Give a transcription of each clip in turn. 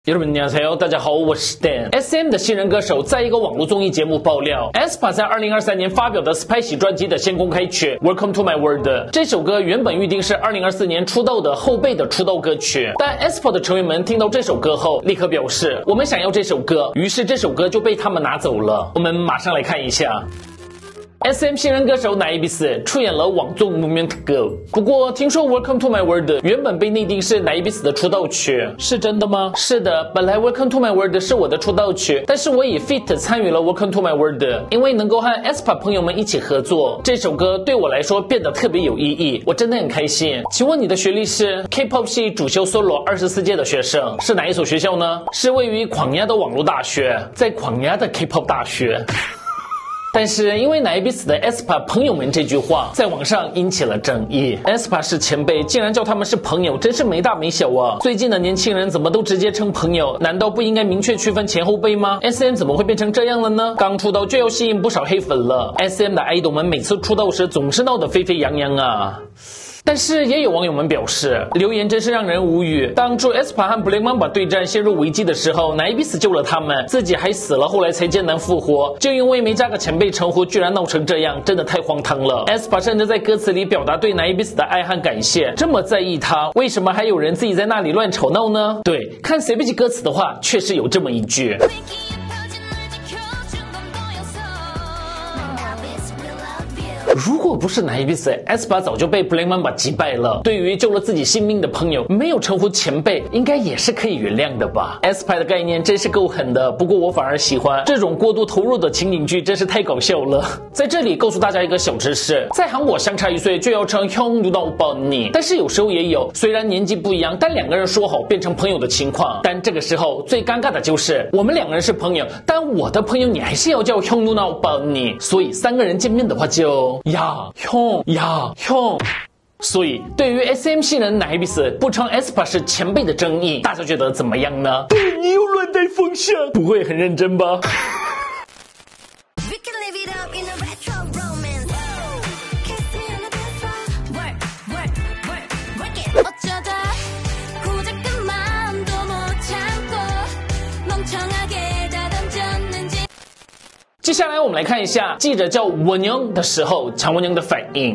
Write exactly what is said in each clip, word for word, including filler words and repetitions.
여러분 안녕하세요，大家好，我是 Dan。S M 的新人歌手在一个网络综艺节目爆料 ，aespa 在二零二三年发表的 Spicy 专辑的先公开曲 Welcome to My World， 这首歌原本预定是二零二四年出道的后辈的出道歌曲，但 aespa 的成员们听到这首歌后，立刻表示我们想要这首歌，于是这首歌就被他们拿走了。我们马上来看一下。S M 新人歌手乃伊比斯出演了网综 Movement Girl， 不过听说 Welcome to My World 原本被内定是乃伊比斯的出道曲，是真的吗？是的，本来 Welcome to My World 是我的出道曲，但是我以 feat 参与了 Welcome to My World， 因为能够和 aespa 朋友们一起合作，这首歌对我来说变得特别有意义，我真的很开心。请问你的学历是 K-pop 系主修 solo 二十四届的学生，是哪一所学校呢？是位于광야的网络大学，在광야的 K-pop 大学。但是因为乃伊比斯的 aespa 朋友们这句话在网上引起了争议， aespa 是前辈，竟然叫他们是朋友，真是没大没小啊！最近的年轻人怎么都直接称朋友，难道不应该明确区分前后辈吗？ S M 怎么会变成这样了呢？刚出道就要吸引不少黑粉了， S M 的爱豆们每次出道时总是闹得沸沸扬扬啊。但是也有网友们表示，留言真是让人无语。当初 aespa 和 Black Mamba 对战陷入危机的时候，乃伊比斯救了他们，自己还死了，后来才艰难复活，就因为没加个前辈称呼，居然闹成这样，真的太荒唐了。aespa 甚至在歌词里表达对乃伊比斯的爱和感谢，这么在意他，为什么还有人自己在那里乱吵闹呢？对，看谁不记歌词的话，确实有这么一句。如果不是乃伊比斯 aespa 早就被 Black Mamba 击败了。对于救了自己性命的朋友，没有称呼前辈，应该也是可以原谅的吧。aespa 的概念真是够狠的，不过我反而喜欢这种过度投入的情景剧，真是太搞笑了。在这里告诉大家一个小知识，在韩国相差一岁就要称형 누나 오빠 언니，但是有时候也有虽然年纪不一样，但两个人说好变成朋友的情况。但这个时候最尴尬的就是我们两个人是朋友，但我的朋友你还是要叫형 누나 오빠 언니，所以三个人见面的话就呀형呀형。所以对于 S M 新人乃伊比斯不称 aespa 是前辈的争议，大家觉得怎么样呢？对，你又乱带风向，不会很认真吧？接下来我们来看一下记者叫文영的时候强文영的反应。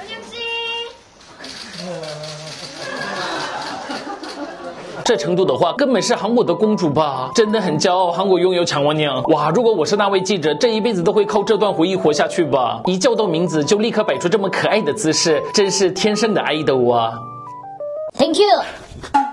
这程度的话根本是韩国的公主吧，真的很骄傲韩国拥有强文영。哇，如果我是那位记者，这一辈子都会靠这段回忆活下去吧。一叫到名字就立刻摆出这么可爱的姿势，真是天生的爱豆啊。 Thank you。